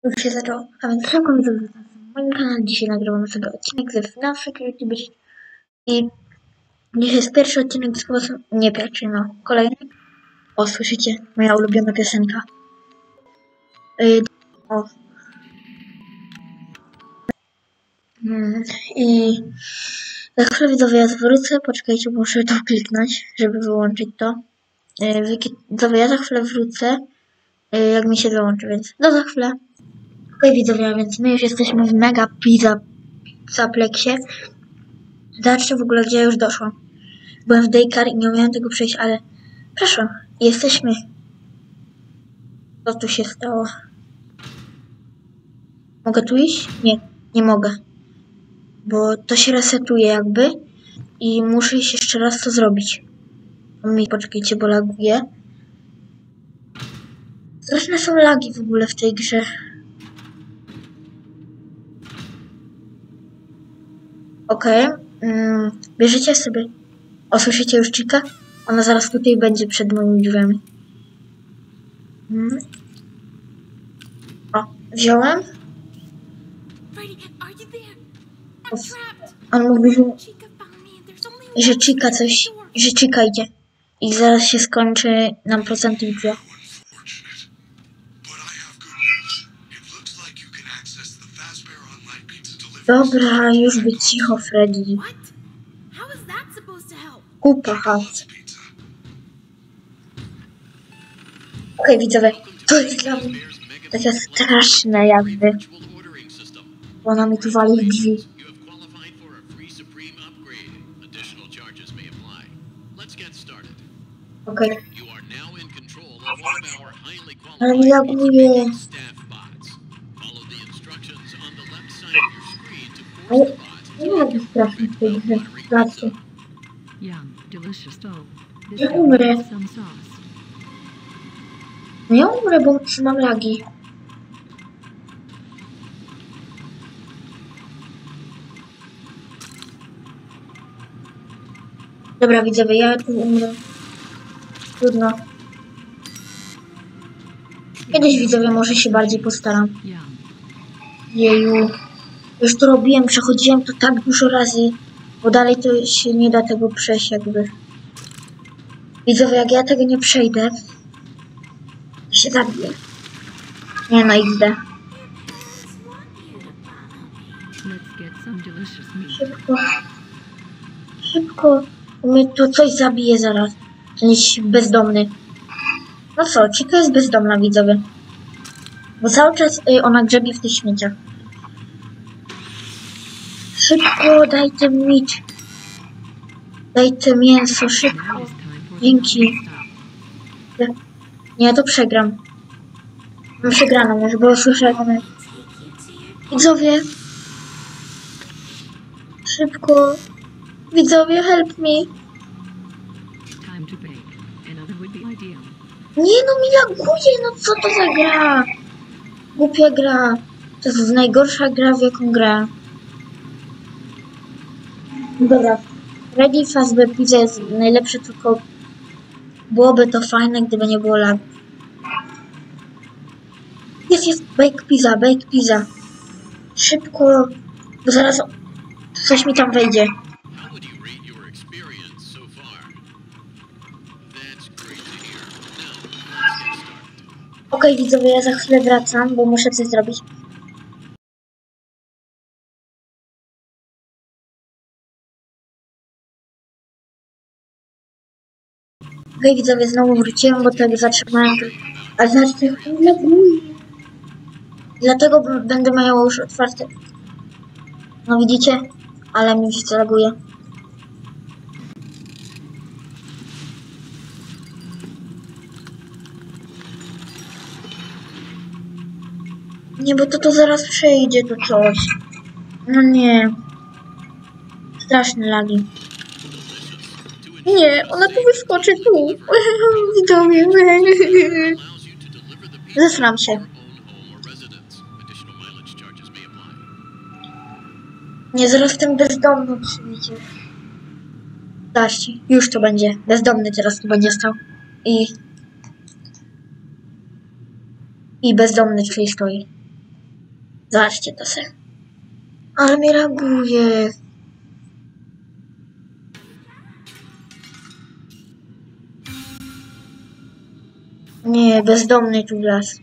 Już się zaczęło. A więc szybko widzę na moim kanale. Dzisiaj nagrywamy sobie odcinek ze FNAF Security Breach. I dzisiaj jest pierwszy odcinek z głosem. Nie pierwszy, no. Kolejny. O, słyszycie? Moja ulubiona piosenka. O. I za chwilę widzowie ja wrócę. Poczekajcie, muszę to kliknąć, żeby wyłączyć to. Widzowie, ja za chwilę wrócę, jak mi się wyłączy, więc do za chwilę. Okej, widzowie, a więc my już jesteśmy w Mega Pizza Plexie. Zobaczcie w ogóle, gdzie ja już doszłam. Byłem w Daycare i nie umiałem tego przejść, ale proszę, jesteśmy. Co tu się stało? Mogę tu iść? Nie, nie mogę. Bo to się resetuje jakby i muszę iść jeszcze raz to zrobić. Poczekajcie, bo laguje. Straszne są lagi w ogóle w tej grze. Okej. Bierzecie sobie... O, słyszycie już Chica? Ona zaraz tutaj będzie przed moimi drzwiami. O, wziąłem. On mówi, że Chica coś... Że Chica idzie. I zaraz się skończy nam procenty drzwi. Dobra, już być cicho, Freddy. Kupa hat. Okej, widzowie, to jest dla mnie takie straszne jakby. Bo ona mi tu wali w drzwi. Okej. Ale mi laguje. Ale nie ma być strasznie w tej grze. Zobaczcie. Ja umrę. No ja umrę, bo trzymam lagi. Dobra, widzowie, ja tu umrę. Trudno. Kiedyś, widzowie, może się bardziej postaram. Jeju. Już to robiłem, przechodziłem to tak dużo razy, bo dalej to się nie da tego przejść jakby. Widzowie, jak ja tego nie przejdę, to się zabiję. Nie no, XD. Szybko. Szybko. Mnie to coś zabije zaraz. Ten jest bezdomny. No co, Chica jest bezdomna, widzowie. Bo cały czas ona grzebie w tych śmieciach. Szybko, daj ten mit. Daj te mięso, szybko. Dzięki. Nie, to przegram. Mam przegraną już, bo słyszę jak one... Widzowie. Szybko. Widzowie, help me. Nie no, mi laguje, no co to za gra? Głupia gra. To jest najgorsza gra, w jaką grałem. Dobra. Freddy Fazbear Pizza jest najlepsze, tylko byłoby to fajne, gdyby nie było lagu. Jest bake pizza. Szybko, bo zaraz coś mi tam wejdzie. Okej, widzowie, ja za chwilę wracam, bo muszę coś zrobić. Okej, widzowie, znowu wróciłem, bo tego zatrzymałem. Ale znaczy, dlatego będę miał już otwarte. No widzicie? Ale mi się laguje. Nie, bo to zaraz przejdzie to coś. No nie. Straszne lagi. Nie, ona tu wyskoczy tu. Widzowie. Zesram się. Nie, zaraz ten bezdomny przyjdzie. Zobaczcie, już to będzie. Bezdomny teraz tu będzie stał. I bezdomny tutaj stoi. Zobaczcie to sobie. Ale mi reaguje. Nie, bezdomny tu las.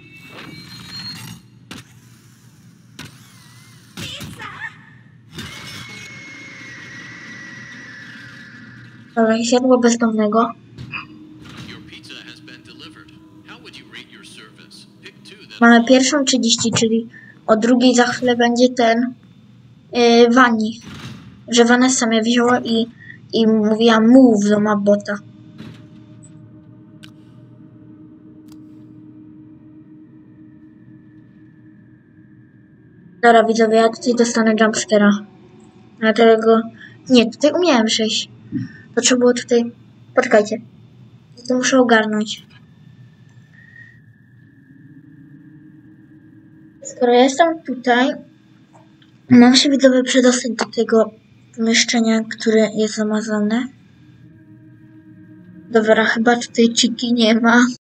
Dobra, siadło bezdomnego. Your pizza has been delivered. How would you rate your service? Pick two that Mamy 1:30, czyli o 2:00 za chwilę będzie ten Wani. Że Vanessa mnie wzięła i mówiła move do Mabota. Dobra widzowie, ja tutaj dostanę jumpscare'a. Dlatego... Nie, tutaj umiałem przejść. To trzeba było tutaj... Poczekajcie. To muszę ogarnąć. Skoro ja jestem tutaj, mam się widzowie przedostać do tego pomieszczenia, które jest zamazane. Dobra, chyba tutaj Chiki nie ma.